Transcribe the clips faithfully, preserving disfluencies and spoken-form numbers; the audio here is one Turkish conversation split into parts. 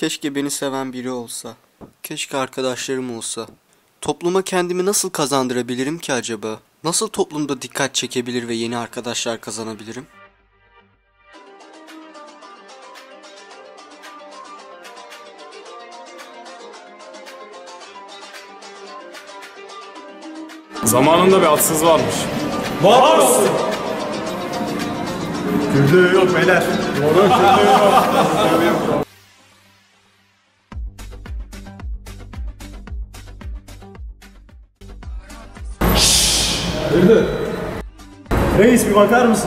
Keşke beni seven biri olsa. Keşke arkadaşlarım olsa. Topluma kendimi nasıl kazandırabilirim ki acaba? Nasıl toplumda dikkat çekebilir ve yeni arkadaşlar kazanabilirim? Zamanında bir atsız varmış. Var olsun. Kürdüğü yok beyler. Doğru, kürdüğü yok. Kürdü. Reis bir bakar mısın?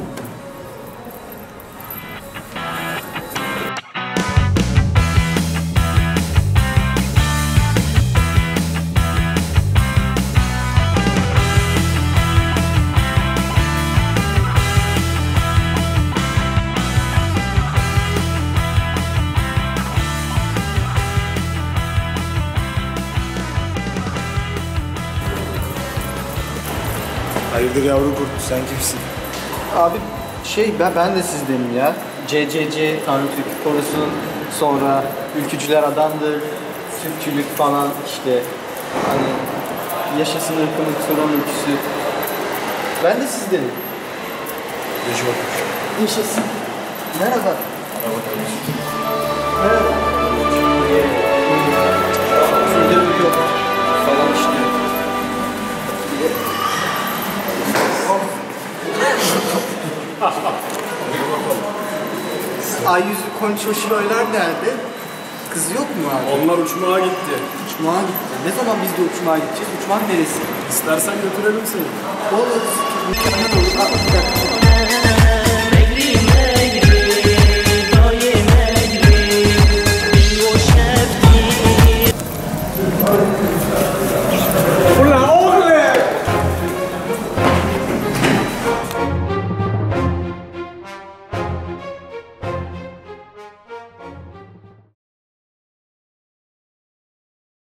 Hayırdır yavru kurt, sen kimsin? Abi şey ben, ben de sizdenim ya. C C C, Tanrı Türk korusun, sonra ülkücüler adamdır, Türkçülük falan işte. Hani yaşasın ırkımın sorun ülküsü. Ben de sizdenim. Yaşa bakayım. Yaşasın. Merhaba. Merhaba. Merhaba. Şurada yok falan işte. Ay yüzlü konçoşoylar nerede? Kız yok mu abi? Onlar uçmaya gitti. Uçmağa gitti. Ne zaman biz de uçmağa gideceğiz? Uçmak neresi? İstersen götürelim seni. Olur. Mükemmel olur. Aa, bir dakika. Ulan